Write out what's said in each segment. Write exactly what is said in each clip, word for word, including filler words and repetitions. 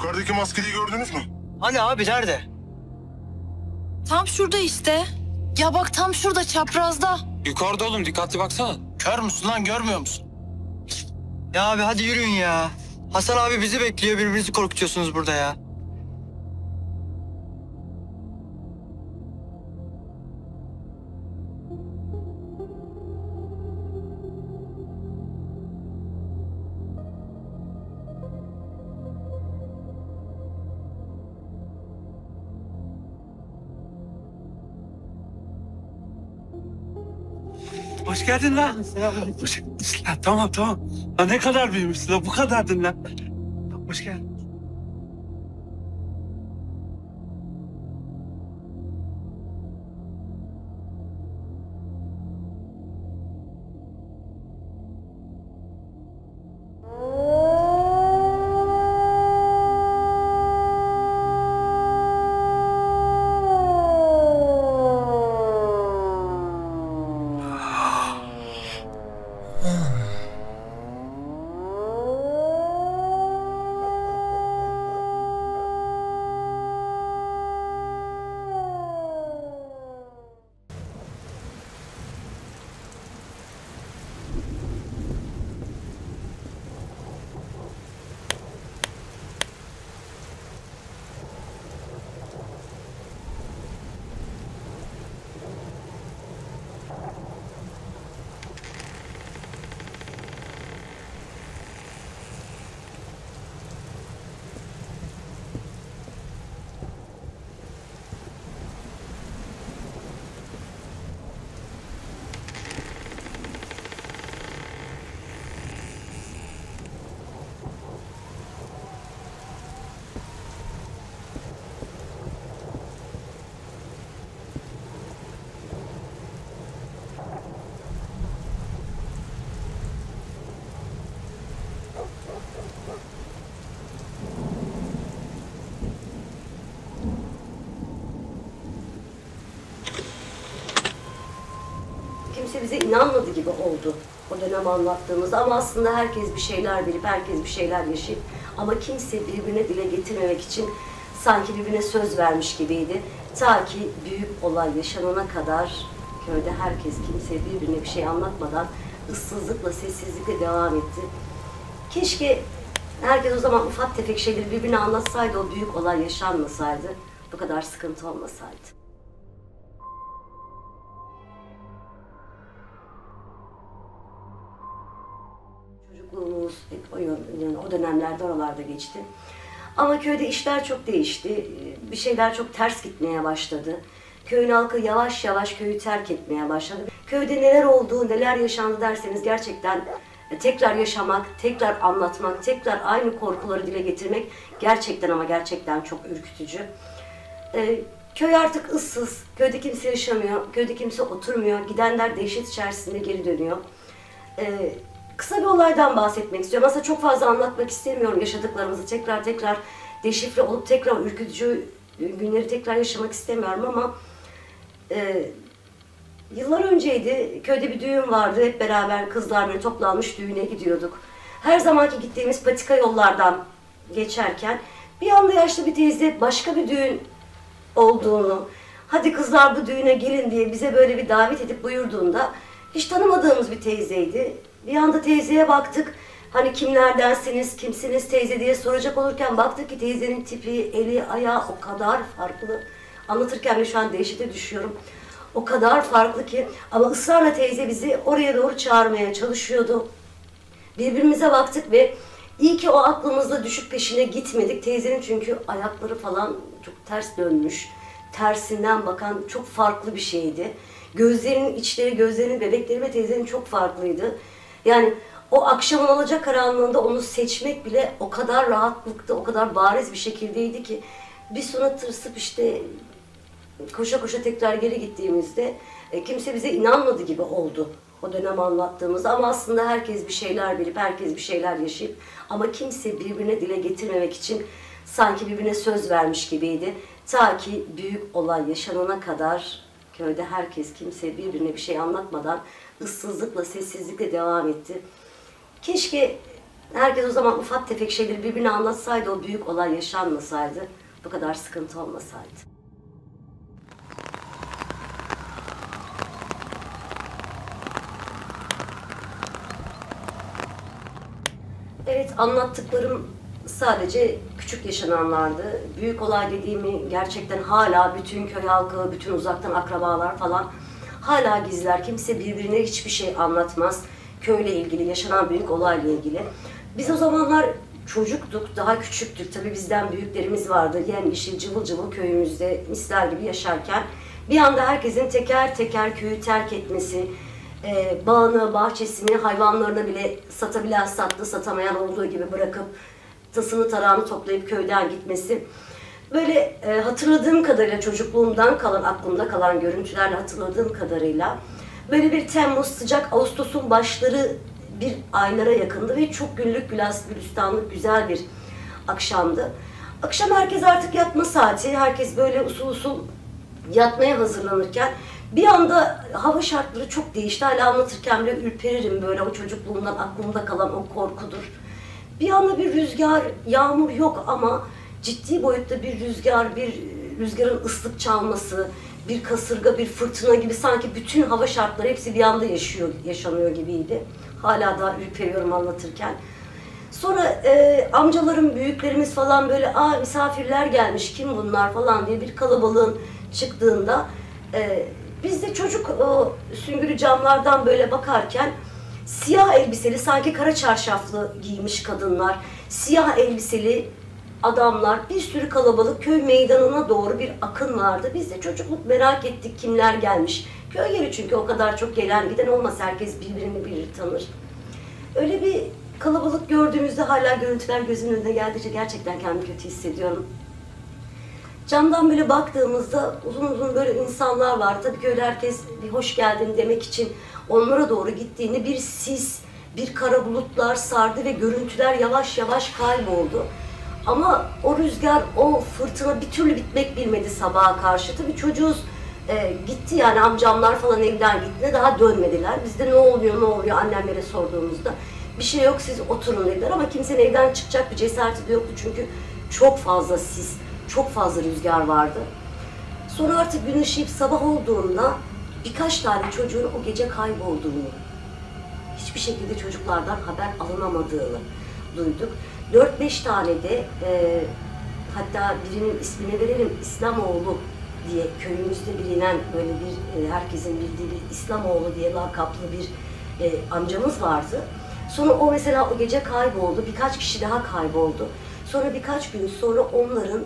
Yukarıdaki maskeliyi gördünüz mü? Hani abi nerede? Tam şurada işte. Ya bak tam şurada çaprazda. Yukarıda oğlum, dikkatli baksana. Kör müsün lan, görmüyor musun? Ya abi hadi yürüyün ya. Hasan abi bizi bekliyor, birbirinizi korkutuyorsunuz burada ya. Hoş geldin lan. Hoş geldin lan. Tamam tamam. Lan ne kadar büyümüşsün lan. Bu kadardın lan. Hoş geldin. Kimse bize inanmadı gibi oldu o dönem anlattığımız, ama aslında herkes bir şeyler bilip, herkes bir şeyler yaşayıp ama kimse birbirine dile getirmemek için sanki birbirine söz vermiş gibiydi. Ta ki büyük olay yaşanana kadar köyde herkes kimse birbirine bir şey anlatmadan ıssızlıkla, sessizlikle devam etti. Keşke herkes o zaman ufak tefek şeyleri birbirine anlatsaydı, o büyük olay yaşanmasaydı, bu kadar sıkıntı olmasaydı. Çocukluğumuz hep o, yani o dönemlerde oralarda geçti. Ama köyde işler çok değişti. Bir şeyler çok ters gitmeye başladı. Köyün halkı yavaş yavaş köyü terk etmeye başladı. Köyde neler oldu, neler yaşandı derseniz gerçekten tekrar yaşamak, tekrar anlatmak, tekrar aynı korkuları dile getirmek gerçekten ama gerçekten çok ürkütücü. Ee, köy artık ıssız, köyde kimse yaşamıyor, köyde kimse oturmuyor. Gidenler dehşet içerisinde geri dönüyor. Ee, Kısa bir olaydan bahsetmek istiyorum. Aslında çok fazla anlatmak istemiyorum yaşadıklarımızı. Tekrar tekrar deşifre olup tekrar ürkütücü günleri tekrar yaşamak istemiyorum ama e, yıllar önceydi. Köyde bir düğün vardı. Hep beraber kızlar böyle toplanmış düğüne gidiyorduk. Her zamanki gittiğimiz patika yollardan geçerken bir anda yaşlı bir teyze başka bir düğün olduğunu, hadi kızlar bu düğüne gelin diye bize böyle bir davet edip buyurduğunda hiç tanımadığımız bir teyzeydi. Bir anda teyzeye baktık, hani kimlerdensiniz, kimsiniz teyze diye soracak olurken baktık ki teyzenin tipi, eli, ayağı o kadar farklı. Anlatırken de şu an dehşete düşüyorum. O kadar farklı ki, ama ısrarla teyze bizi oraya doğru çağırmaya çalışıyordu. Birbirimize baktık ve iyi ki o aklımızda düşüp peşine gitmedik. Teyzenin çünkü ayakları falan çok ters dönmüş, tersinden bakan çok farklı bir şeydi. Gözlerinin içleri, gözlerinin bebekleri ve teyzenin çok farklıydı. Yani o akşamın olacak karanlığında onu seçmek bile o kadar rahatlıkta, o kadar bariz bir şekildeydi ki bir sonra tırsıp işte koşa koşa tekrar geri gittiğimizde e, kimse bize inanmadı gibi oldu o dönem anlattığımız, ama aslında herkes bir şeyler bilip, herkes bir şeyler yaşayıp ama kimse birbirine dile getirmemek için sanki birbirine söz vermiş gibiydi. Ta ki büyük olay yaşanana kadar köyde herkes kimse birbirine bir şey anlatmadan ıssızlıkla, sessizlikle devam etti. Keşke Herkes o zaman ufak tefek şeyleri birbirine anlatsaydı, o büyük olay yaşanmasaydı, bu kadar sıkıntı olmasaydı. Evet, anlattıklarım sadece küçük yaşananlardı. Büyük olay dediğimi gerçekten hala bütün köy halkı, bütün uzaktan akrabalar falan hala gizler. Kimse birbirine hiçbir şey anlatmaz. Köyle ilgili, yaşanan büyük olayla ilgili. Biz o zamanlar çocuktuk, daha küçüktük. Tabii bizden büyüklerimiz vardı. Yemyeşil, cıvıl cıvıl köyümüzde misler gibi yaşarken bir anda herkesin teker teker köyü terk etmesi, e, bağını, bahçesini, hayvanlarını bile satabilen sattı, satamayan olduğu gibi bırakıp tasını tarağını toplayıp köyden gitmesi. Böyle e, hatırladığım kadarıyla, çocukluğumdan kalan, aklımda kalan görüntülerle hatırladığım kadarıyla böyle bir Temmuz, sıcak Ağustos'un başları bir aylara yakındı ve çok güllük gülistanlık güzel bir akşamdı. Akşam herkes artık yatma saati, herkes böyle usul usul yatmaya hazırlanırken bir anda hava şartları çok değişti. Hala anlatırken bile ürperirim, böyle o çocukluğumdan aklımda kalan o korkudur. Bir anda bir rüzgar, yağmur yok ama ciddi boyutta bir rüzgar, bir rüzgarın ıslık çalması, bir kasırga, bir fırtına gibi sanki bütün hava şartları hepsi bir anda yaşıyor, yaşanıyor gibiydi. Hala daha ürperiyorum anlatırken. Sonra e, amcalarım, büyüklerimiz falan böyle aa misafirler gelmiş, kim bunlar falan diye bir kalabalığın çıktığında e, biz de çocuk o süngülü camlardan böyle bakarken siyah elbiseli, sanki kara çarşaflı giymiş kadınlar, siyah elbiseli adamlar, bir sürü kalabalık köy meydanına doğru bir akın vardı. Biz de çocukluk merak ettik kimler gelmiş. Köy yeri çünkü o kadar çok gelen giden olmaz, herkes birbirini bilir tanır. Öyle bir kalabalık gördüğümüzde hala görüntüler gözümün önüne geldikçe gerçekten kendimi kötü hissediyorum. Camdan böyle baktığımızda uzun uzun böyle insanlar var. Tabii ki öyle herkes bir hoş geldin demek için onlara doğru gittiğini bir sis, bir kara bulutlar sardı ve görüntüler yavaş yavaş kayboldu. Ama o rüzgar, o fırtına bir türlü bitmek bilmedi sabaha karşı. Tabii çocuğuz e, gitti yani amcamlar falan evden gitti, daha dönmediler. Biz de ne oluyor ne oluyor annemlere sorduğumuzda bir şey yok siz oturun dediler ama kimsenin evden çıkacak bir cesareti de yoktu çünkü çok fazla sis, çok fazla rüzgar vardı. Sonra artık gün ışıyıp sabah olduğunda birkaç tane çocuğun o gece kaybolduğunu, hiçbir şekilde çocuklardan haber alınamadığını duyduk. dört beş tane de e, hatta birinin ismini verelim, İslamoğlu diye köyümüzde bilinen böyle bir e, herkesin bildiği bir İslamoğlu diye lakaplı bir e, amcamız vardı. Sonra o mesela o gece kayboldu, birkaç kişi daha kayboldu. Sonra birkaç gün sonra onların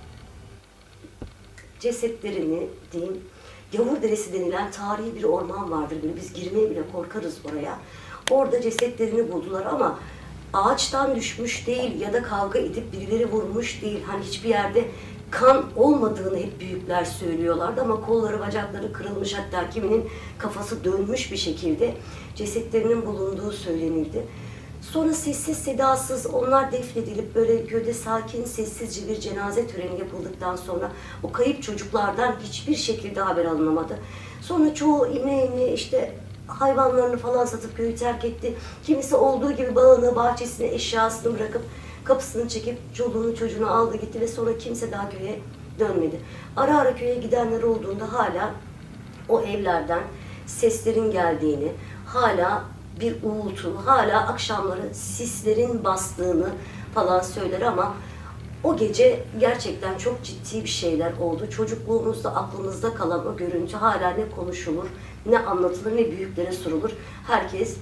cesetlerini diyeyim, Yavurderesi denilen tarihi bir orman vardır. Böyle biz girmeye bile korkarız oraya. Orada cesetlerini buldular ama ağaçtan düşmüş değil ya da kavga edip birileri vurmuş değil. Hani hiçbir yerde kan olmadığını hep büyükler söylüyorlardı ama kolları bacakları kırılmış, hatta kiminin kafası dönmüş bir şekilde cesetlerinin bulunduğu söylenildi. Sonra sessiz sedasız onlar defnedilip böyle köyde sakin sessizce bir cenaze töreni yapıldıktan sonra o kayıp çocuklardan hiçbir şekilde haber alınamadı. Sonra çoğu ine ine işte hayvanlarını falan satıp köyü terk etti. Kimisi olduğu gibi bağını, bahçesini, eşyasını bırakıp kapısını çekip çoluğunu çocuğunu aldı gitti ve sonra kimse daha köye dönmedi. Ara ara köye gidenler olduğunda hala o evlerden seslerin geldiğini, hala bir uğultu, hala akşamları sislerin bastığını falan söyler ama o gece gerçekten çok ciddi bir şeyler oldu. Çocukluğumuzda aklımızda kalan o görüntü hala ne konuşulur, ne anlatılır, ne büyüklere sorulur. Herkes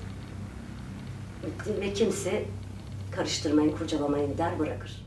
ve kimse karıştırmayın, kurcalamayın der bırakır.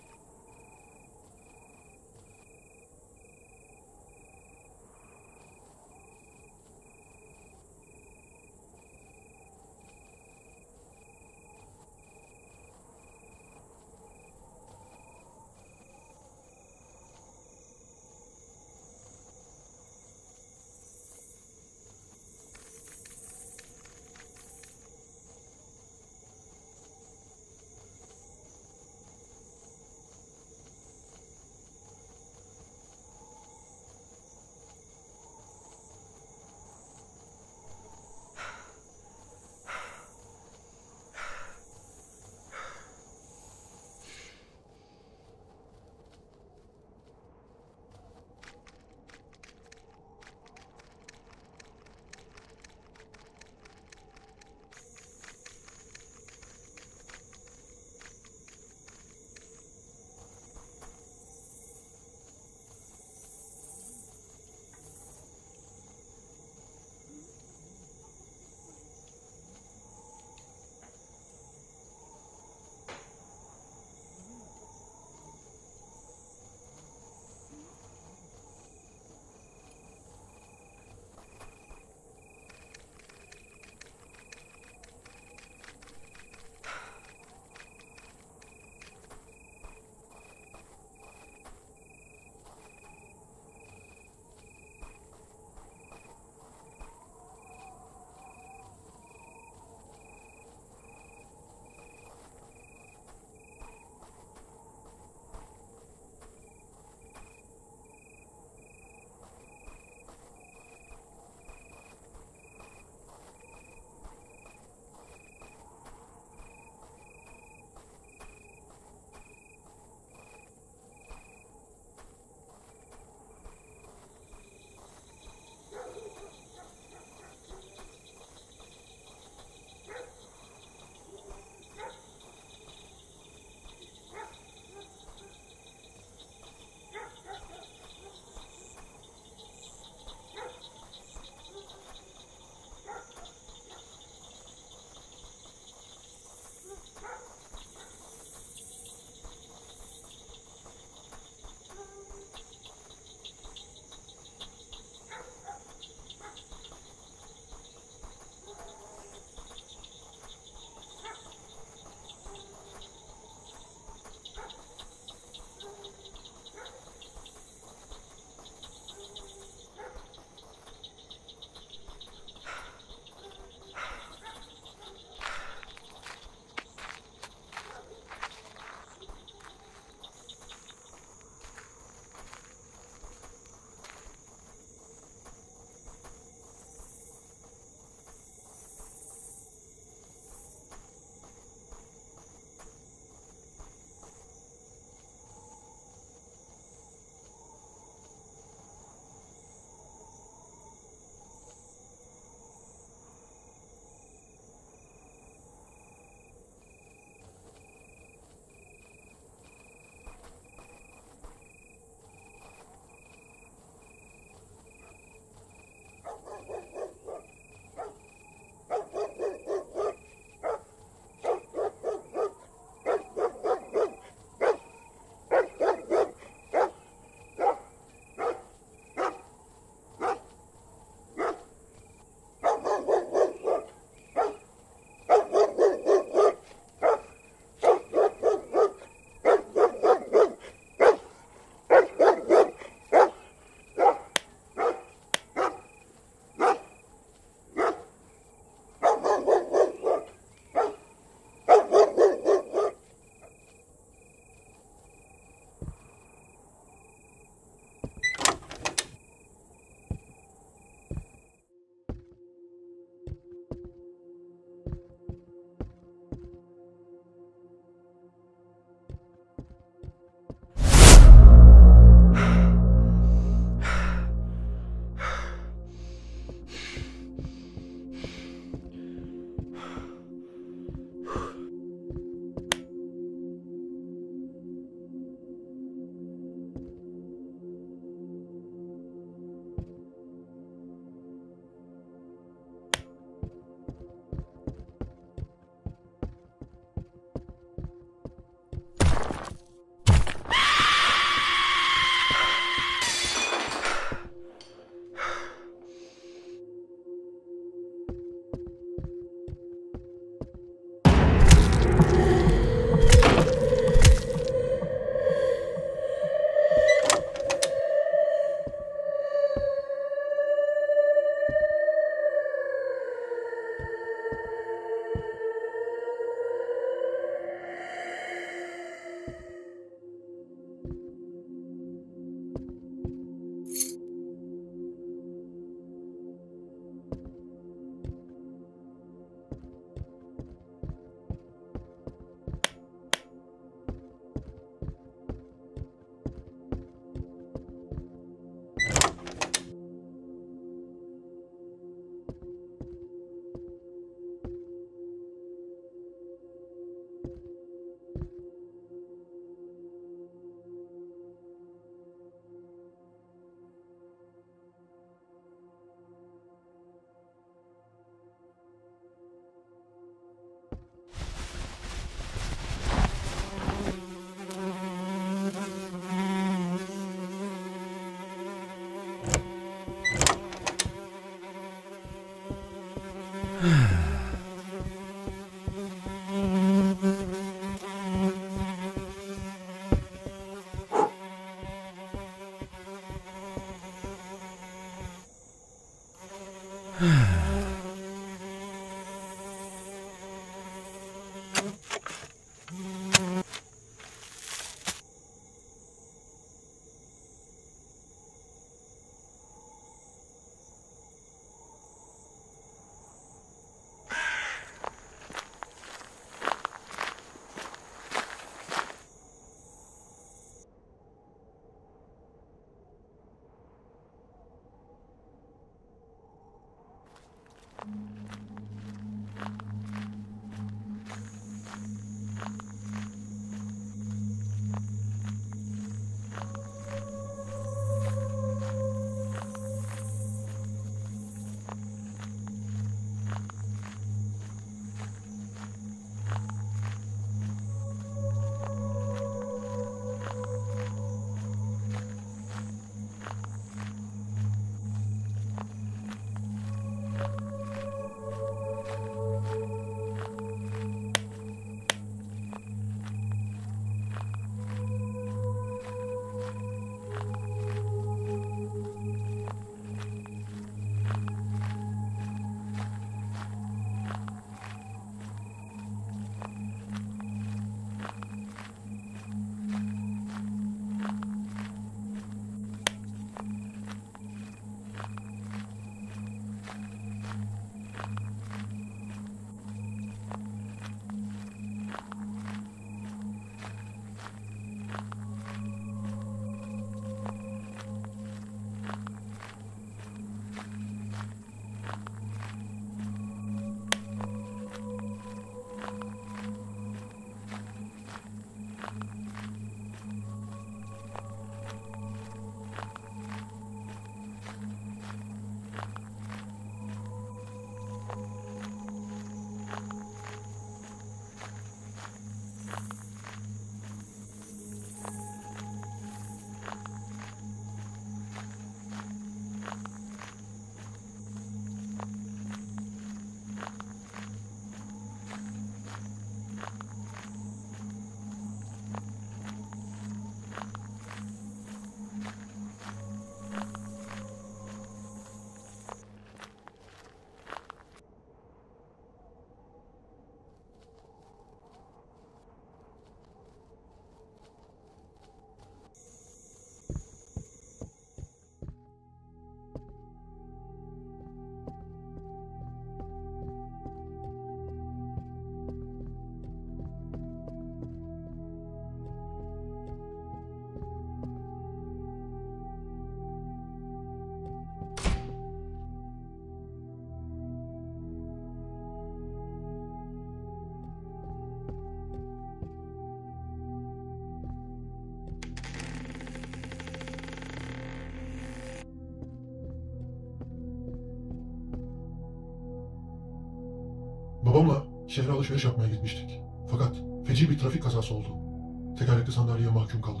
Babamla şehre alışveriş yapmaya gitmiştik. Fakat feci bir trafik kazası oldu. Tekerlekli sandalyeye mahkum kaldım.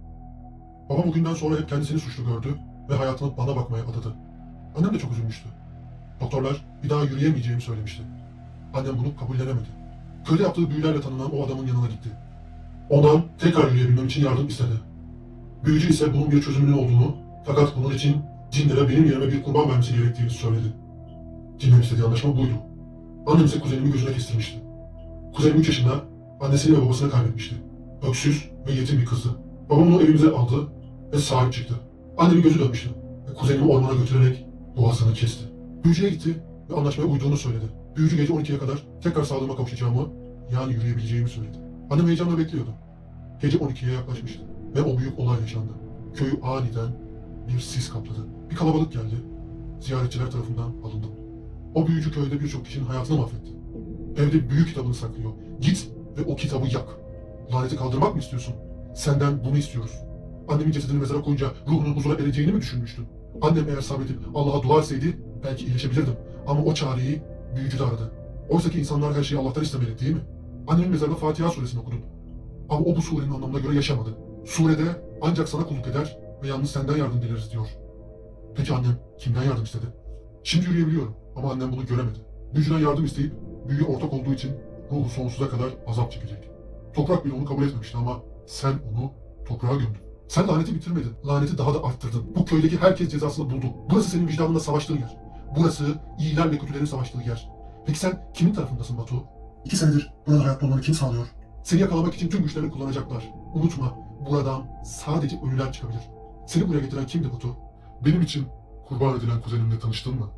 Babam o günden sonra hep kendisini suçlu gördü ve hayatını bana bakmaya adadı. Annem de çok üzülmüştü. Doktorlar bir daha yürüyemeyeceğimi söylemişti. Annem bunu kabullenemedi. Köyde yaptığı büyülerle tanınan o adamın yanına gitti. Ondan tekrar yürüyebilmem için yardım istedi. Büyücü ise bunun bir çözümünün olduğunu, fakat bunun için cinlere benim yerime bir kurban vermesi gerektiğini söyledi. Cinlerin istediği anlaşma buydu. Annem ise kuzenimi gözüne kestirmişti. Kuzenim üç yaşında annesini ve babasını kaybetmişti. Öksüz ve yetim bir kızdı. Babam onu evimize aldı ve sahip çıktı. Annemin gözü dönmüştü ve kuzenimi ormana götürerek boğazını kesti. Büyücüye gitti ve anlaşmaya uyduğunu söyledi. Büyücü gece on ikiye kadar tekrar sağlığıma kavuşacağımı, yani yürüyebileceğimi söyledi. Annem heyecanla bekliyordu. Gece on ikiye yaklaşmıştı ve o büyük olay yaşandı. Köyü aniden bir sis kapladı. Bir kalabalık geldi. Ziyaretçiler tarafından alındım. O büyücü köyde birçok kişinin hayatını mahvetti. Evde büyük kitabını saklıyor. Git ve o kitabı yak. Laneti kaldırmak mı istiyorsun? Senden bunu istiyoruz. Annemin cesedini mezara koyunca ruhunun huzura ereceğini mi düşünmüştün? Annem eğer sabredip Allah'a dua etseydi belki iyileşebilirdim. Ama o çareyi büyücü de aradı. Oysa ki insanlar her şeyi Allah'tan istemeli değil mi? Annemin mezarında Fatiha suresini okudum. Ama o bu surenin anlamına göre yaşamadı. Surede ancak sana kulluk eder ve yalnız senden yardım dileriz diyor. Peki annem kimden yardım istedi? Şimdi yürüyebiliyorum ama annem bunu göremedi. Büyücüden yardım isteyip büyüye ortak olduğu için ruhu sonsuza kadar azap çekecek. Toprak bile onu kabul etmemişti ama sen onu toprağa gömdün. Sen laneti bitirmedin. Laneti daha da arttırdın. Bu köydeki herkes cezasını buldu. Burası senin vicdanınla savaştığın yer. Burası iyilerle kötülerin savaştığı yer. Peki sen kimin tarafındasın Batu? İki senedir burada hayatta olmanı kim sağlıyor? Seni yakalamak için tüm güçlerini kullanacaklar. Unutma, buradan sadece ölüler çıkabilir. Seni buraya getiren kimdi Batu? Benim için kurban edilen kuzenimle tanıştın mı?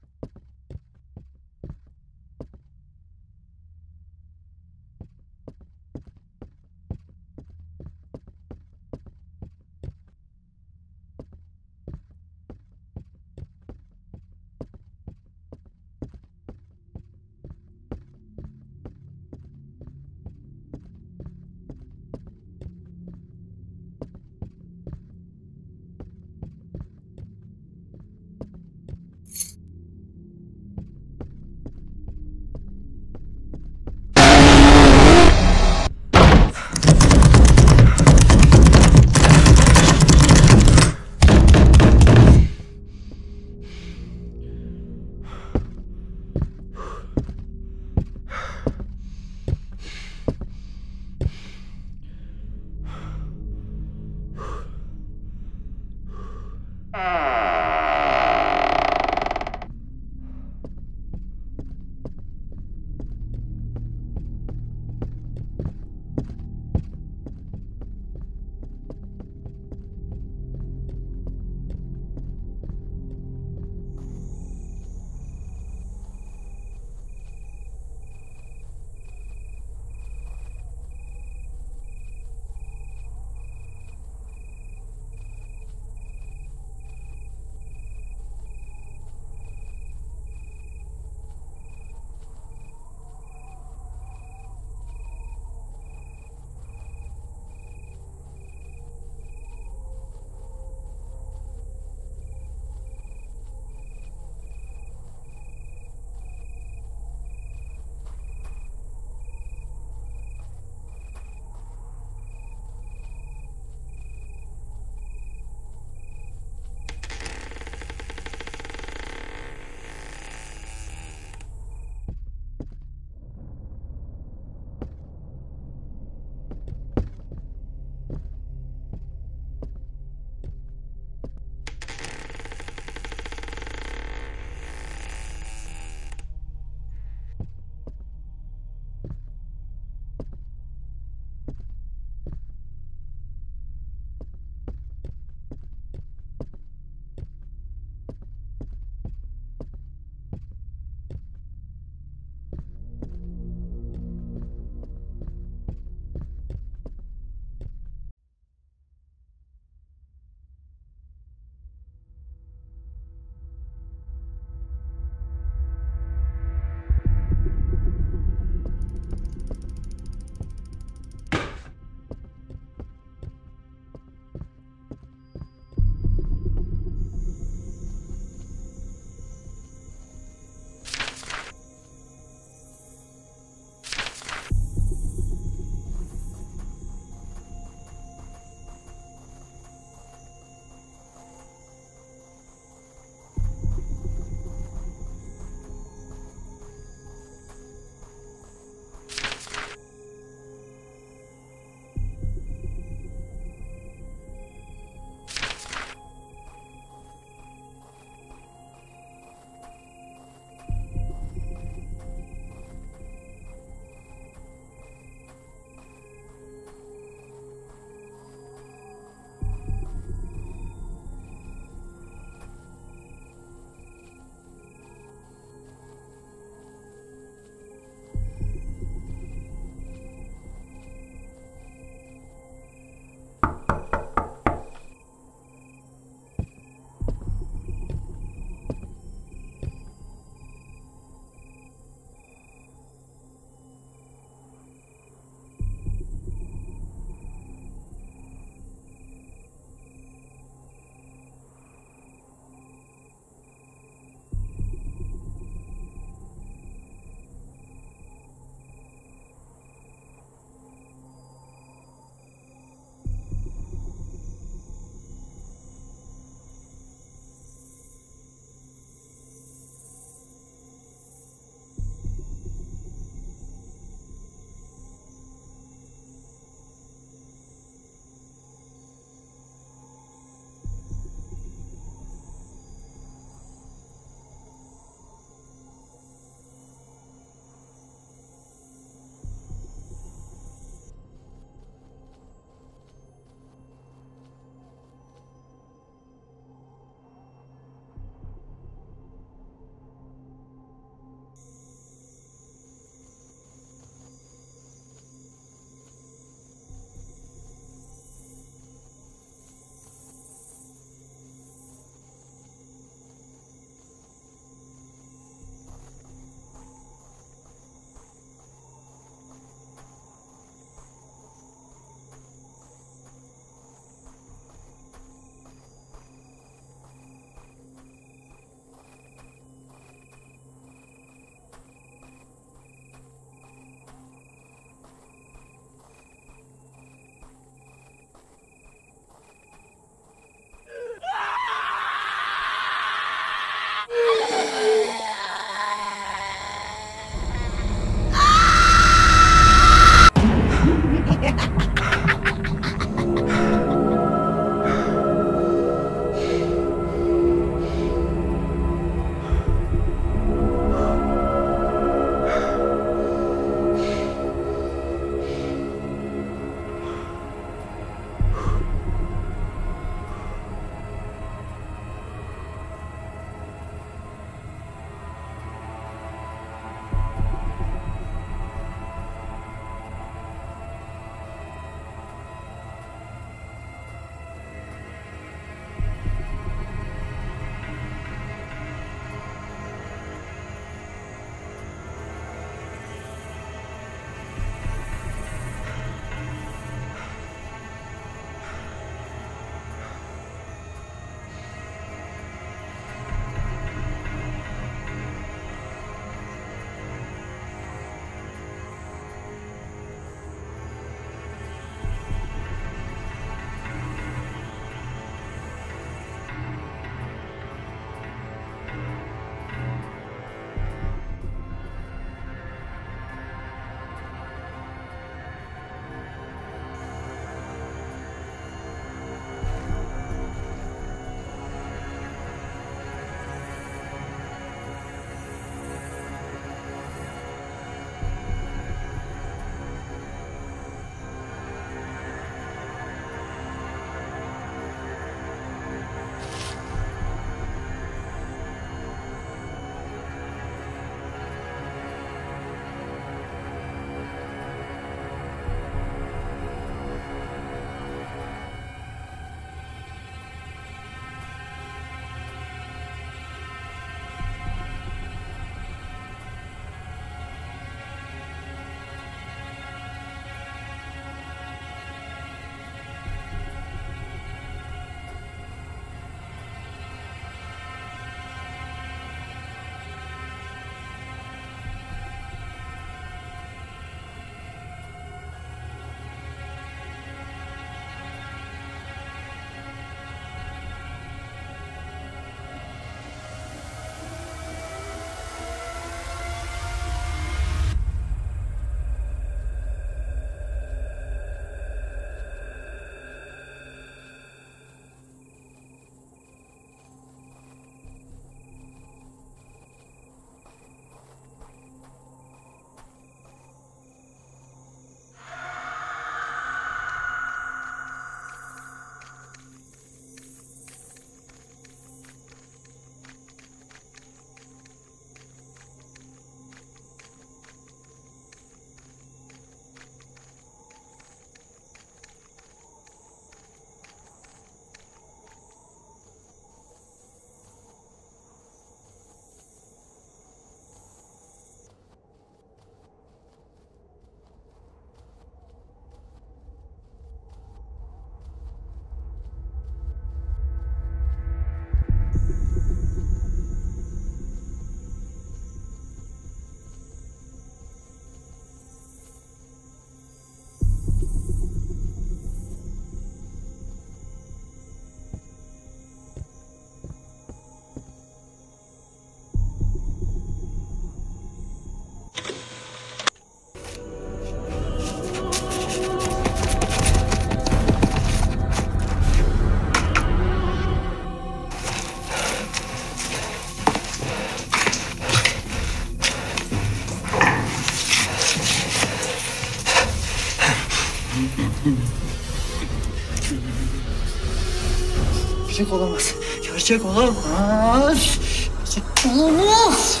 Gerçek olamaz. Gerçek olamaz. Gerçek olamaz.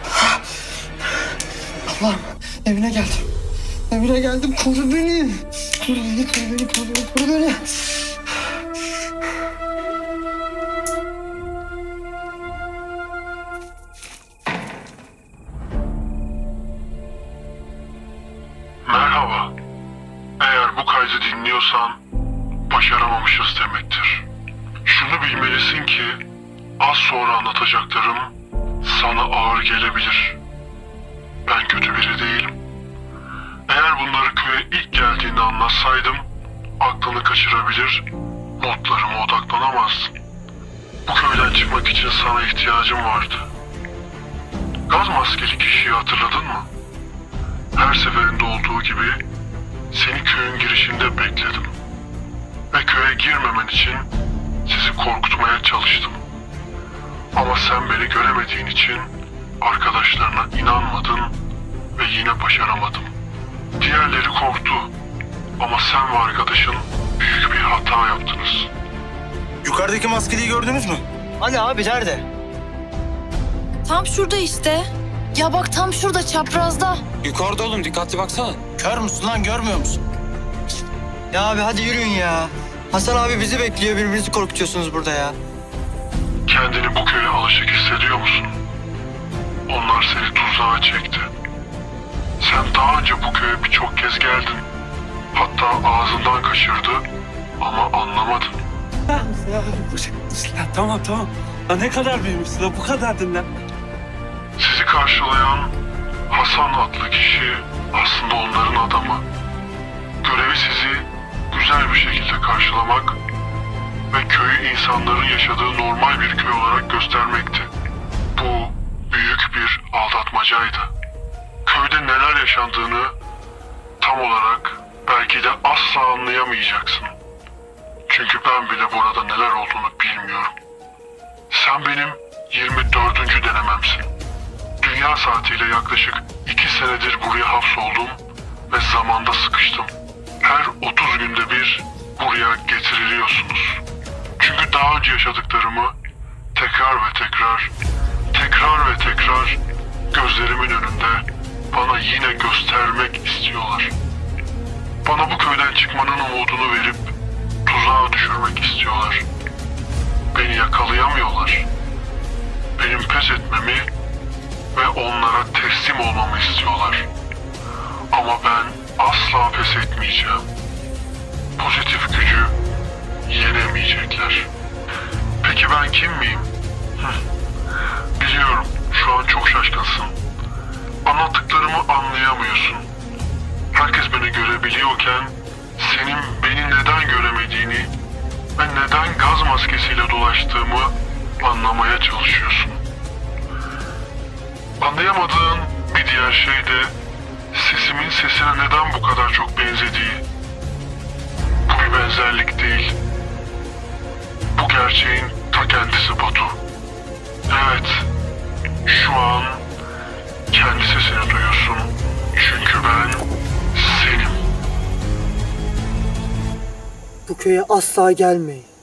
Allah'ım evine geldim. Evine geldim. Koru beni. Koru beni, koru beni, koru beni, koru beni. Merhaba. Eğer bu kaydı dinliyorsan başaramamışız demektir. Şunu bilmelisin ki az sonra anlatacaklarım sana ağır gelebilir. Ben kötü biri değilim. Eğer bunları köye ilk geldiğinde anlatsaydım aklını kaçırabilir, notlarıma odaklanamazdın. Bu köyden çıkmak için sana ihtiyacım vardı. Gaz maskeli kişiyi hatırladın mı? Her seferinde olduğu gibi seni köyün girişinde bekledim. Ve köye girmemen için sizi korkutmaya çalıştım. Ama sen beni göremediğin için arkadaşlarına inanmadın ve yine başaramadın. Diğerleri korktu ama sen ve arkadaşın büyük bir hata yaptınız. Yukarıdaki maskeliyi gördünüz mü? Hani abi nerede? Tam şurada işte. Ya bak tam şurada çaprazda. Yukarıda oğlum dikkatli baksana. Kör müsün lan, görmüyor musun? Ya abi hadi yürüyün ya. Hasan abi bizi bekliyor, birbirinizi korkutuyorsunuz burada ya. Kendini bu köye alışık hissediyor musun? Onlar seni tuzağa çekti. Sen daha önce bu köye birçok kez geldin. Hatta ağzından kaçırdı ama anlamadın. Silah tamam tamam. Ya ne kadar büyümüşsün la bu kadardın lan. Sizi karşılayan Hasan adlı kişi aslında onların adamı. Görevi sizi güzel bir şekilde karşılamak ve köyü insanların yaşadığı normal bir köy olarak göstermekti. Bu büyük bir aldatmacaydı. Köyde neler yaşandığını tam olarak belki de asla anlayamayacaksın. Çünkü ben bile burada neler olduğunu bilmiyorum. Sen benim yirmi dördüncü denememsin. Dünya saatiyle yaklaşık iki senedir buraya hapsoldum ve zamanda sıkıştım. Her otuz günde bir buraya getiriliyorsunuz. Çünkü daha önce yaşadıklarımı tekrar ve tekrar, tekrar ve tekrar gözlerimin önünde bana yine göstermek istiyorlar. Bana bu köyden çıkmanın umudunu verip tuzağa düşürmek istiyorlar. Beni yakalayamıyorlar. Benim pes etmemi ve onlara teslim olmamı istiyorlar. Ama ben asla pes etmeyeceğim. Pozitif gücü yenemeyecekler. Peki ben kim miyim? Hı. Biliyorum şu an çok şaşkınsın. Anlattıklarımı anlayamıyorsun. Herkes beni görebiliyorken senin beni neden göremediğini ve neden gaz maskesiyle dolaştığımı anlamaya çalışıyorsun. Anlayamadığın bir diğer şey de sesimin sesine neden bu kadar çok benzediği. Bu bir benzerlik değil. Bu gerçeğin ta kendisi Batu. Evet, şu an kendi sesini duyuyorsun. Çünkü ben senim. Bu köye asla gelmeyin.